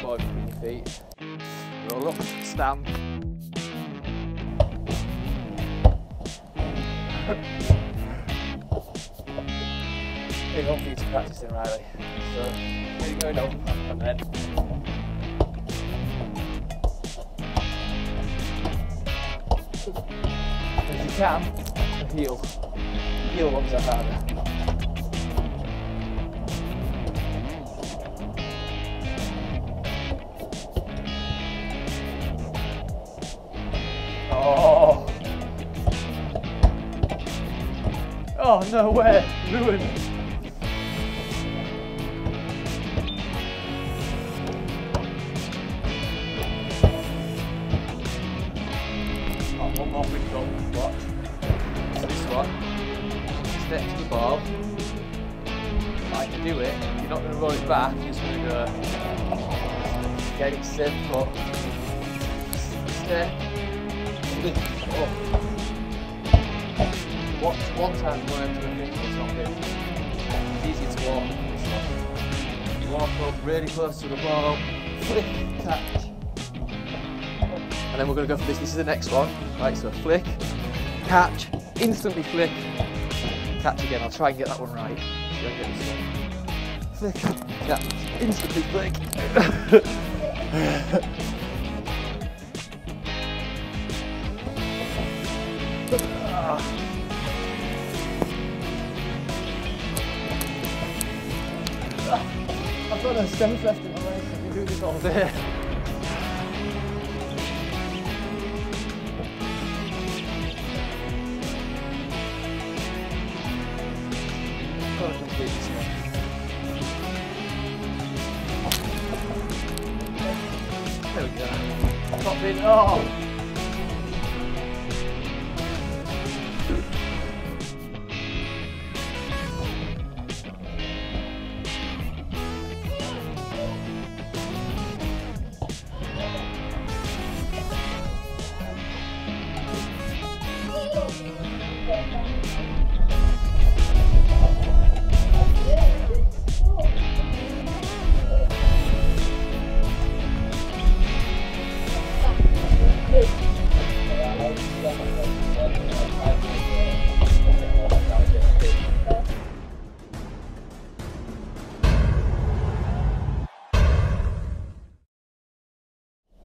forward between your feet. Roll up, stamp. Big one for you to practice in, Riley. So, keep going up, and then if you can, the heel ones are harder. Oh! Oh, no way! Ruined! One more big goal, watch. So this one, step to the ball. I can do it, you're not going to roll it back, you're just going to go get it safe foot, step, lift up. Watch one time going to a thing, it's not big. It's easier to walk than this one. You walk up really close to the ball, flick, catch. And then we're going to go for this. This is the next one. Right, so flick, catch, instantly flick, catch again. I'll try and get that one right. Try and get this one. Flick, catch, instantly flick. I've got no strength left in my legs. I can do this all day. Gotta complete this one. There we go. Top in. Oh!